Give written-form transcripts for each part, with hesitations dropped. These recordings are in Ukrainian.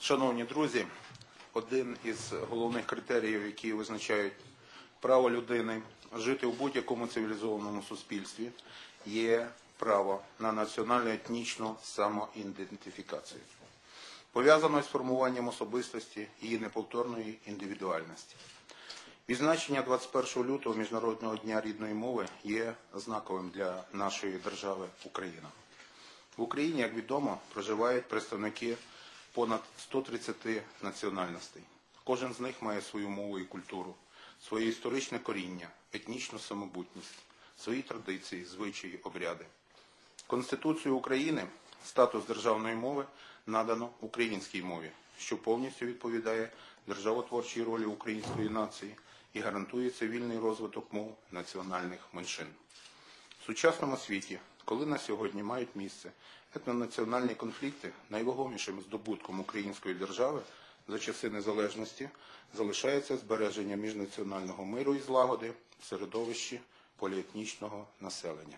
Шановні друзі, один із головних критеріїв, які визначають право людини жити у будь-якому цивілізованому суспільстві, є право на національно-етнічну самоідентифікацію, пов'язану з формуванням особистості і її неповторної індивідуальності. Відзначення 21 лютого Міжнародного дня рідної мови є знаковим для нашої держави Україна. В Україні, як відомо, проживають представники понад 130 національностей. Кожен з них має свою мову і культуру, своє історичне коріння, етнічну самобутність, свої традиції, звичаї, обряди. Конституцією України статус державної мови надано українській мові, що повністю відповідає державотворчій ролі української нації і гарантує цивільний розвиток мов національних меншин. В сучасному світі, коли на сьогодні мають місце етнонаціональні конфлікти, найвагомішим здобутком української держави за часи незалежності залишається збереження міжнаціонального миру і злагоди в середовищі поліетнічного населення.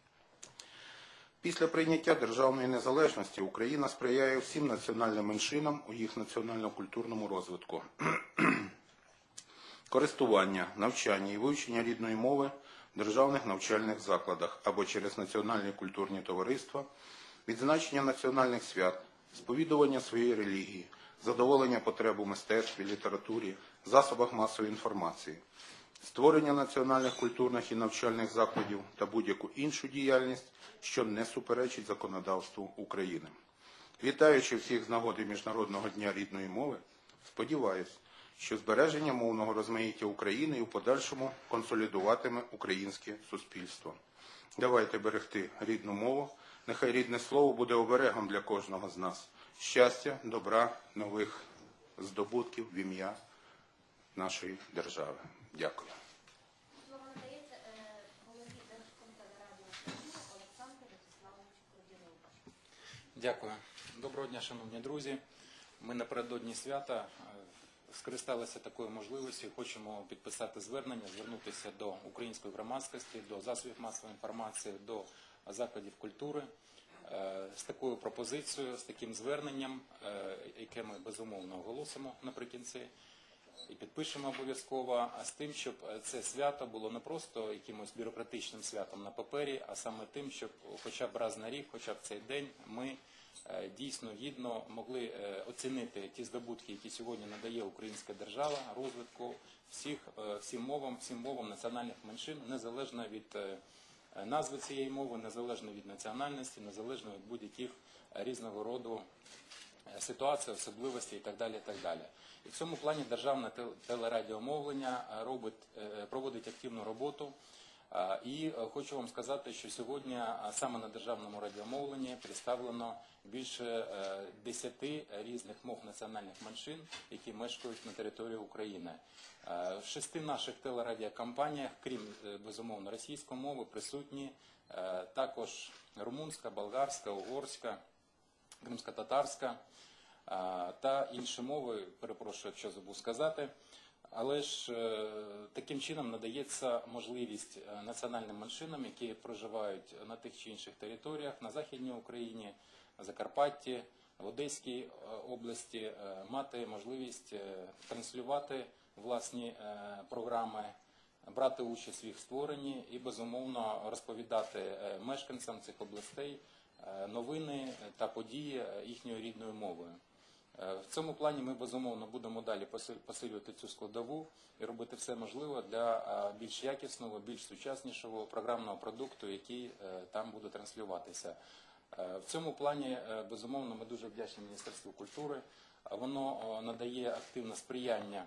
Після прийняття державної незалежності Україна сприяє всім національним меншинам у їх національно-культурному розвитку. Користування, навчання і вивчення рідної мови в державних навчальних закладах або через національні культурні товариства, відзначення національних свят, сповідування своєї релігії, задоволення потреб у мистецтві, літературі, засобах масової інформації, створення національних культурних і навчальних закладів та будь-яку іншу діяльність, що не суперечить законодавству України. Вітаючи всіх з нагоди Міжнародного дня рідної мови, сподіваюсь, що збереження мовного розмаїття України і в подальшому консолідуватиме українське суспільство. Давайте берегти рідну мову, нехай рідне слово буде оберегом для кожного з нас. Щастя, добра, нових здобутків в ім'я нашої держави. Дякую. Слово надається голові Держкомтелерадіо Олександру Вячеславовичу Кордіновичу. Дякую. Доброго дня, шановні друзі. Ми напередодні свята скористалися такою можливістю і хочемо підписати звернення, звернутися до української громадськості, до засобів масової інформації, до закладів культури з такою пропозицією, з таким зверненням, яке ми безумовно оголосимо наприкінці і підпишемо обов'язково, а з тим, щоб це свято було не просто якимось бюрократичним святом на папері, а саме тим, щоб хоча б раз на рік, хоча б цей день ми дійсно гідно могли оцінити ті здобутки, які сьогодні надає українська держава, розвитку всім мовам національних меншин, незалежно від назви цієї мови, незалежно від національності, незалежно від будь-яких різного роду ситуацій, особливостей і так далі, і так далі. І в цьому плані державне телерадіомовлення проводить активну роботу. І хочу вам сказати, що сьогодні саме на державному радіомовленні представлено більше 10 різних мов національних меншин, які мешкають на території України. В 6 наших телерадіокомпаніях, крім, безумовно, російської мови, присутні також румунська, болгарська, угорська, кримсько-татарська та інші мови, перепрошую, якщо забув сказати. Але ж таким чином надається можливість національним меншинам, які проживають на тих чи інших територіях, на Західній Україні, Закарпатті, в Одеській області, мати можливість транслювати власні програми, брати участь в їх створенні і, безумовно, розповідати мешканцям цих областей новини та події їхньою рідною мовою. В цьому плані ми, безумовно, будемо далі посилювати цю складову і робити все можливе для більш якісного, більш сучаснішого програмного продукту, який там буде транслюватися. В цьому плані, безумовно, ми дуже вдячні Міністерству культури. Воно надає активне сприяння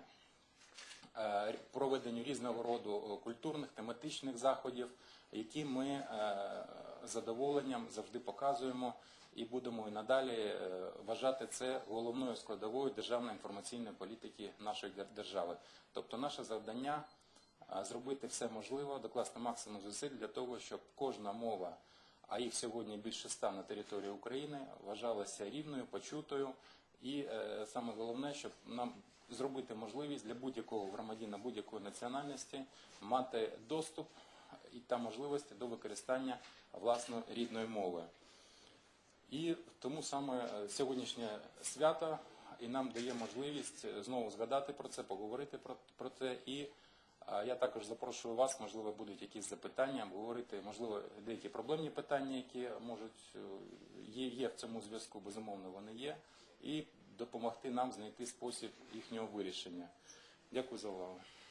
проведенню різного роду культурних, тематичних заходів, які ми з задоволенням завжди показуємо і будемо і надалі вважати це головною складовою державної інформаційної політики нашої держави. Тобто наше завдання зробити все можливе, докласти максимум зусиль для того, щоб кожна мова, а їх сьогодні більше 100 на території України, вважалася рівною, почутою і саме головне, щоб нам зробити можливість для будь-якого громадянина будь-якої національності мати доступ і та можливості до використання власної рідної мови. І тому саме сьогоднішнє свято і нам дає можливість знову згадати про це, поговорити про це. І я також запрошую вас, можливо, будуть якісь запитання, обговорити, можливо, деякі проблемні питання, які можуть є в цьому зв'язку, безумовно, вони є, і допомогти нам знайти спосіб їхнього вирішення. Дякую за увагу.